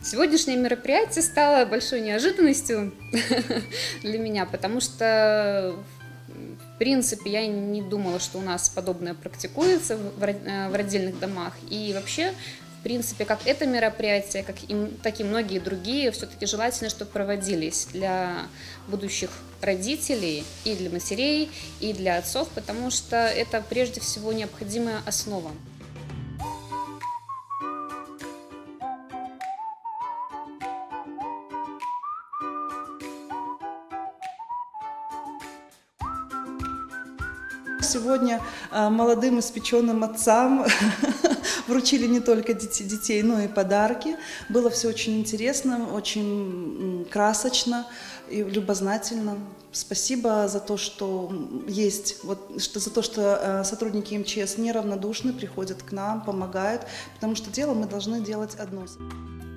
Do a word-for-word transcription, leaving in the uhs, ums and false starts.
Сегодняшнее мероприятие стало большой неожиданностью для меня, потому что, в принципе, я не думала, что у нас подобное практикуется в в родильных домах. И вообще, в принципе, как это мероприятие, как и, так и многие другие, все-таки желательно, чтобы проводились для будущих родителей, и для матерей, и для отцов, потому что это прежде всего необходимая основа. Сегодня молодым испеченным отцам вручили не только детей, но и подарки. Было все очень интересно, очень красочно и любознательно. Спасибо за то, что есть, вот, что, за то, что сотрудники эм че эс неравнодушны, приходят к нам, помогают, потому что дело мы должны делать одно.